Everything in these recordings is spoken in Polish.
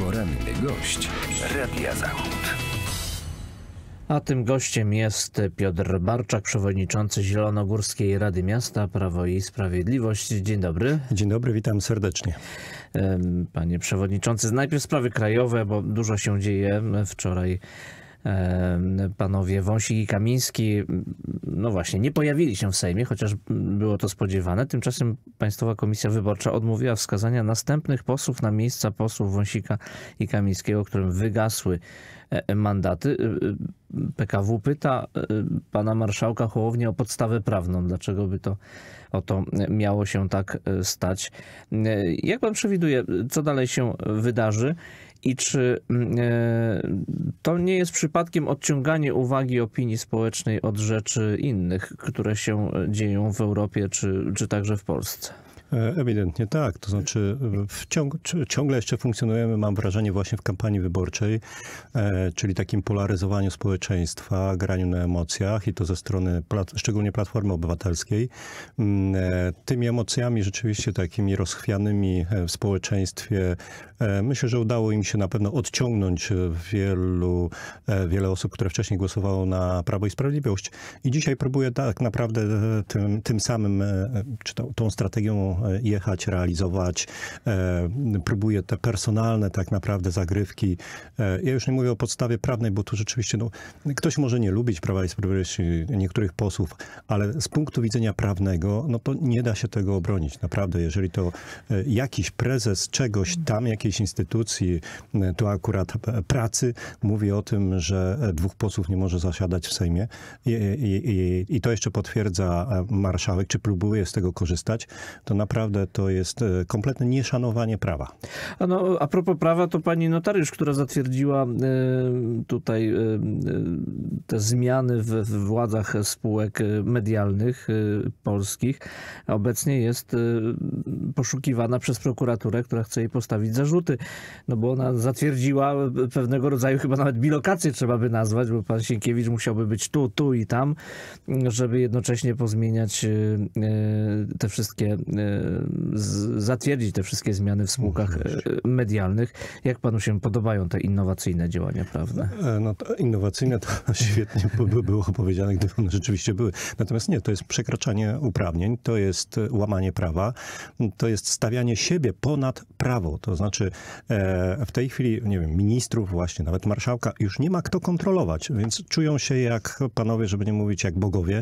Poranny gość Radia Zachód. A tym gościem jest Piotr Barczak, przewodniczący Zielonogórskiej Rady Miasta Prawo i Sprawiedliwość. Dzień dobry. Dzień dobry, witam serdecznie. Panie przewodniczący, najpierw sprawy krajowe, bo dużo się dzieje. Wczoraj panowie Wąsik i Kamiński, no właśnie, nie pojawili się w Sejmie, chociaż było to spodziewane. Tymczasem Państwowa Komisja Wyborcza odmówiła wskazania następnych posłów na miejsca posłów Wąsika i Kamińskiego, którym wygasły mandaty. PKW pyta pana marszałka Hołownię o podstawę prawną. Dlaczego by to miało się tak stać? Jak pan przewiduje, co dalej się wydarzy? I czy to nie jest przypadkiem odciąganie uwagi opinii społecznej od rzeczy innych, które się dzieją w Europie czy także w Polsce? Ewidentnie tak. To znaczy ciągle jeszcze funkcjonujemy, mam wrażenie, właśnie w kampanii wyborczej, czyli takim polaryzowaniu społeczeństwa, graniu na emocjach i to ze strony szczególnie Platformy Obywatelskiej. Tymi emocjami rzeczywiście takimi rozchwianymi w społeczeństwie myślę, że udało im się na pewno odciągnąć wiele osób, które wcześniej głosowało na Prawo i Sprawiedliwość. I dzisiaj próbuje tak naprawdę tym samym, czy tą strategią jechać, realizować. Próbuje te personalne tak naprawdę zagrywki. Ja już nie mówię o podstawie prawnej, bo tu rzeczywiście ktoś może nie lubić Prawa i Sprawiedliwości, niektórych posłów, ale z punktu widzenia prawnego, no to nie da się tego obronić. Naprawdę, jeżeli to jakiś prezes czegoś tam, jakiejś instytucji, tu akurat pracy, mówi o tym, że dwóch posłów nie może zasiadać w Sejmie i to jeszcze potwierdza marszałek, czy próbuje z tego korzystać, to naprawdę to jest kompletne nieszanowanie prawa. A propos prawa, to pani notariusz, która zatwierdziła tutaj te zmiany w władzach spółek medialnych polskich, obecnie jest poszukiwana przez prokuraturę, która chce jej postawić zarzuty, no bo ona zatwierdziła pewnego rodzaju, chyba nawet bilokację trzeba by nazwać, bo pan Sienkiewicz musiałby być tu i tam, żeby jednocześnie pozmieniać te wszystkie, zatwierdzić te wszystkie zmiany w spółkach medialnych. Jak panu się podobają te innowacyjne działania prawne? No to innowacyjne to świetnie by było powiedziane, gdyby one rzeczywiście były. Natomiast nie, to jest przekraczanie uprawnień, to jest łamanie prawa, to jest stawianie siebie ponad prawo. To znaczy w tej chwili, nie wiem, ministrów właśnie, nawet marszałka, już nie ma kto kontrolować, więc czują się jak panowie, żeby nie mówić jak bogowie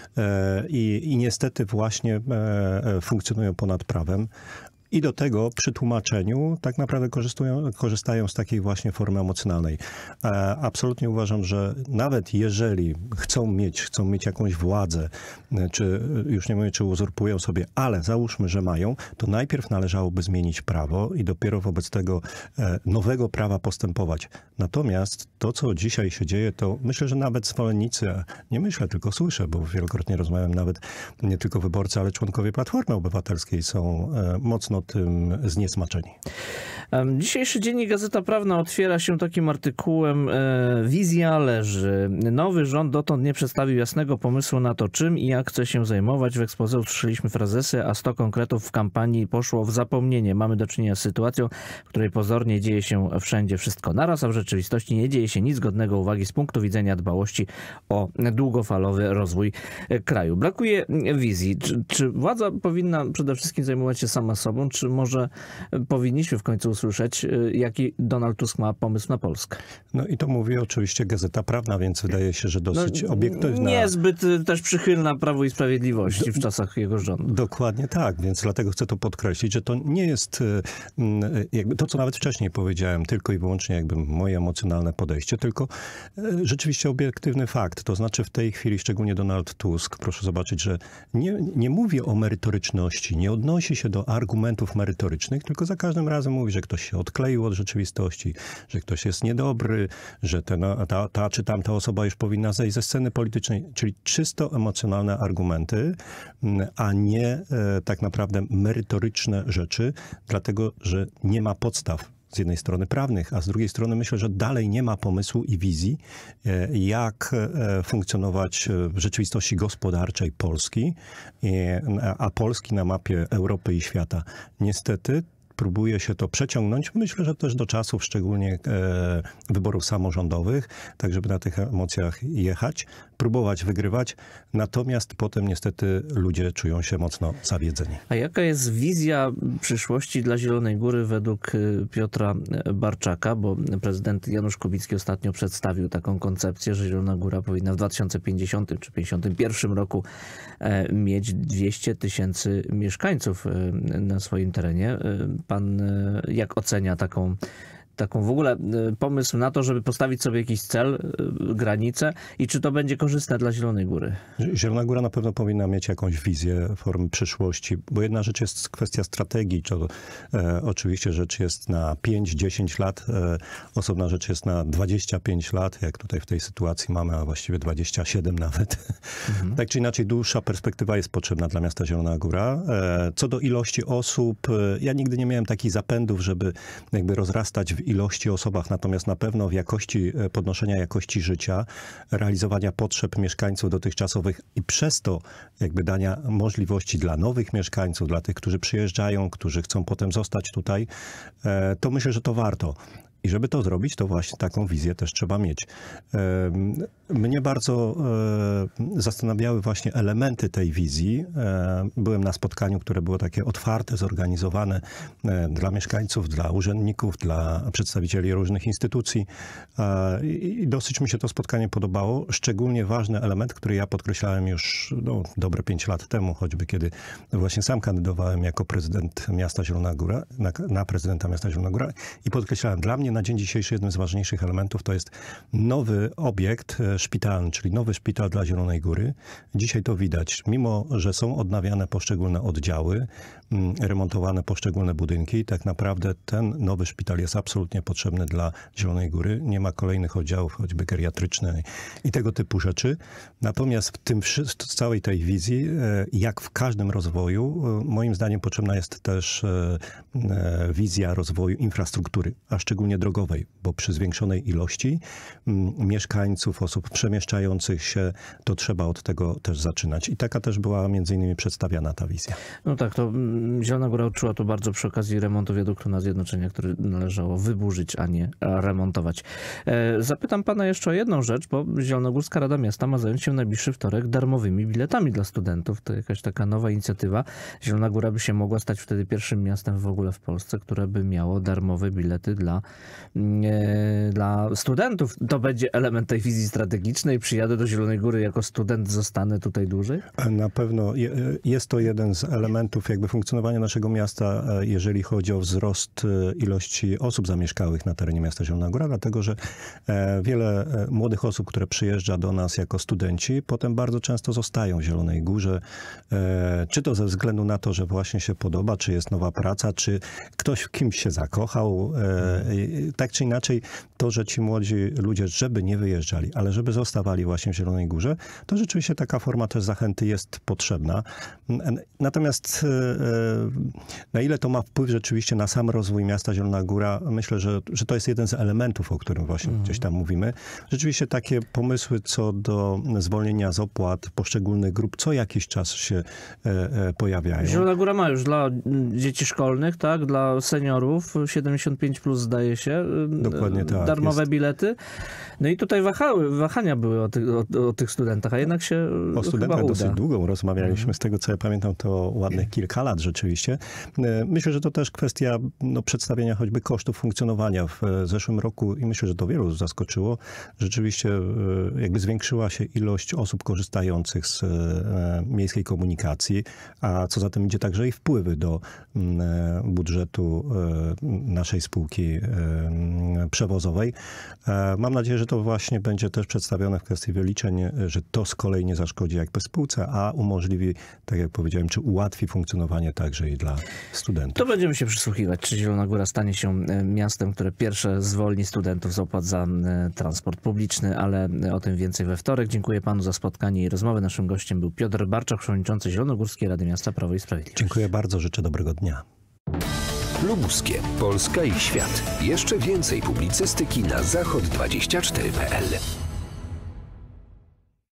i niestety właśnie funkcjonują ponad prawem. I do tego przy tłumaczeniu tak naprawdę korzystają z takiej właśnie formy emocjonalnej. Absolutnie uważam, że nawet jeżeli chcą mieć jakąś władzę, czy już nie mówię, czy uzurpują sobie, ale załóżmy, że mają, to najpierw należałoby zmienić prawo i dopiero wobec tego nowego prawa postępować. Natomiast to, co dzisiaj się dzieje, to myślę, że nawet zwolennicy, nie myślę, tylko słyszę, bo wielokrotnie rozmawiam, nawet nie tylko wyborcy, ale członkowie Platformy Obywatelskiej są mocno tym zniesmaczeni. Dzisiejszy dziennik Gazeta Prawna otwiera się takim artykułem: wizja leży. Nowy rząd dotąd nie przedstawił jasnego pomysłu na to, czym i jak chce się zajmować. W exposé usłyszeliśmy frazesy, a 100 konkretów w kampanii poszło w zapomnienie. Mamy do czynienia z sytuacją, w której pozornie dzieje się wszędzie wszystko naraz, a w rzeczywistości nie dzieje się nic godnego uwagi z punktu widzenia dbałości o długofalowy rozwój kraju. Brakuje wizji. Czy władza powinna przede wszystkim zajmować się sama sobą, czy może powinniśmy w końcu usłyszeć, jaki Donald Tusk ma pomysł na Polskę? No i to mówi oczywiście Gazeta Prawna, więc wydaje się, że dosyć obiektywna. Niezbyt też przychylna Prawu i Sprawiedliwości w czasach jego rządu. Dokładnie tak, więc dlatego chcę to podkreślić, że to nie jest jakby to, co nawet wcześniej powiedziałem, tylko i wyłącznie jakby moje emocjonalne podejście, tylko rzeczywiście obiektywny fakt. To znaczy w tej chwili, szczególnie Donald Tusk, proszę zobaczyć, że nie mówi o merytoryczności, nie odnosi się do argumentów merytorycznych, tylko za każdym razem mówi, że ktoś się odkleił od rzeczywistości, że ktoś jest niedobry, że ta czy tamta osoba już powinna zejść ze sceny politycznej, czyli czysto emocjonalne argumenty, a nie tak naprawdę merytoryczne rzeczy, dlatego że nie ma podstaw z jednej strony prawnych, a z drugiej strony myślę, że dalej nie ma pomysłu i wizji, jak funkcjonować w rzeczywistości gospodarczej Polski, a Polski na mapie Europy i świata. Niestety próbuje się to przeciągnąć. Myślę, że też do czasów szczególnie wyborów samorządowych, tak żeby na tych emocjach jechać, próbować wygrywać, natomiast potem niestety ludzie czują się mocno zawiedzeni. A jaka jest wizja przyszłości dla Zielonej Góry według Piotra Barczaka? Bo prezydent Janusz Kubicki ostatnio przedstawił taką koncepcję, że Zielona Góra powinna w 2050 czy 2051 roku mieć 200 000 mieszkańców na swoim terenie. Pan jak ocenia taką w ogóle pomysł na to, żeby postawić sobie jakiś cel, granicę i czy to będzie korzystne dla Zielonej Góry? Zielona Góra na pewno powinna mieć jakąś wizję formy przyszłości, bo jedna rzecz jest kwestia strategii, to oczywiście rzecz jest na 5-10 lat, osobna rzecz jest na 25 lat, jak tutaj w tej sytuacji mamy, a właściwie 27 nawet. Tak czy inaczej dłuższa perspektywa jest potrzebna dla miasta Zielona Góra. Co do ilości osób, ja nigdy nie miałem takich zapędów, żeby jakby rozrastać w ilości osobach, natomiast na pewno w jakości, podnoszenia jakości życia, realizowania potrzeb mieszkańców dotychczasowych i przez to jakby dania możliwości dla nowych mieszkańców, dla tych, którzy przyjeżdżają, którzy chcą potem zostać tutaj, to myślę, że to warto. I żeby to zrobić, to właśnie taką wizję też trzeba mieć. Mnie bardzo zastanawiały właśnie elementy tej wizji. Byłem na spotkaniu, które było takie otwarte, zorganizowane dla mieszkańców, dla urzędników, dla przedstawicieli różnych instytucji. I dosyć mi się to spotkanie podobało. Szczególnie ważny element, który ja podkreślałem już dobre 5 lat temu, choćby kiedy właśnie sam kandydowałem jako prezydent miasta Zielona Góra, na prezydenta miasta Zielona Góra i podkreślałem, dla mnie na dzień dzisiejszy jednym z ważniejszych elementów to jest nowy obiekt szpitalny, czyli nowy szpital dla Zielonej Góry. Dzisiaj to widać. Mimo że są odnawiane poszczególne oddziały, remontowane poszczególne budynki, tak naprawdę ten nowy szpital jest absolutnie potrzebny dla Zielonej Góry. Nie ma kolejnych oddziałów, choćby geriatryczne i tego typu rzeczy. Natomiast w całej tej wizji, jak w każdym rozwoju, moim zdaniem potrzebna jest też wizja rozwoju infrastruktury, a szczególnie drogowej, bo przy zwiększonej ilości mieszkańców, osób przemieszczających się, to trzeba od tego też zaczynać. I taka też była między innymi przedstawiana ta wizja. No tak, to Zielona Góra odczuła to bardzo przy okazji remontu wiaduktu na Zjednoczenia, który należało wyburzyć, a nie remontować. Zapytam pana jeszcze o jedną rzecz, bo Zielonogórska Rada Miasta ma zająć się najbliższy wtorek darmowymi biletami dla studentów. To jakaś taka nowa inicjatywa. Zielona Góra by się mogła stać wtedy pierwszym miastem w ogóle w Polsce, które by miało darmowe bilety dla studentów. To będzie element tej wizji strategicznej. Przyjadę do Zielonej Góry jako student, zostanę tutaj dłużej? Na pewno jest to jeden z elementów jakby funkcjonowania naszego miasta, jeżeli chodzi o wzrost ilości osób zamieszkałych na terenie miasta Zielona Góra, dlatego że wiele młodych osób, które przyjeżdża do nas jako studenci, potem bardzo często zostają w Zielonej Górze, czy to ze względu na to, że właśnie się podoba, czy jest nowa praca, czy ktoś w kimś się zakochał. Tak czy inaczej, to, że ci młodzi ludzie, żeby nie wyjeżdżali, ale żeby zostawali właśnie w Zielonej Górze, to rzeczywiście taka forma też zachęty jest potrzebna. Natomiast na ile to ma wpływ rzeczywiście na sam rozwój miasta Zielona Góra, myślę, że to jest jeden z elementów, o którym właśnie gdzieś tam mówimy. Rzeczywiście takie pomysły co do zwolnienia z opłat poszczególnych grup co jakiś czas się pojawiają. Zielona Góra ma już dla dzieci szkolnych, tak, dla seniorów 75+, zdaje się, dokładnie tak, darmowe bilety. No i tutaj wahania były o tych studentach, a jednak się o studentach chyba dosyć uda. długo rozmawialiśmy. Z tego, co ja pamiętam, to ładnych kilka lat rzeczywiście. Myślę, że to też kwestia przedstawienia choćby kosztów funkcjonowania w zeszłym roku i myślę, że to wielu zaskoczyło. Rzeczywiście jakby zwiększyła się ilość osób korzystających z miejskiej komunikacji, a co za tym idzie także i wpływy do budżetu naszej spółki przewozowej. Mam nadzieję, że to właśnie będzie też przedstawione w kwestii wyliczeń, że to z kolei nie zaszkodzi jakby spółce, a umożliwi, tak jak powiedziałem, czy ułatwi funkcjonowanie także i dla studentów. To będziemy się przysłuchiwać, czy Zielona Góra stanie się miastem, które pierwsze zwolni studentów z opłat za transport publiczny, ale o tym więcej we wtorek. Dziękuję panu za spotkanie i rozmowę. Naszym gościem był Piotr Barczak, przewodniczący Zielonogórskiej Rady Miasta Prawo i Sprawiedliwość. Dziękuję bardzo, życzę dobrego dnia. Lubuskie, Polska i świat. Jeszcze więcej publicystyki na zachod24.pl.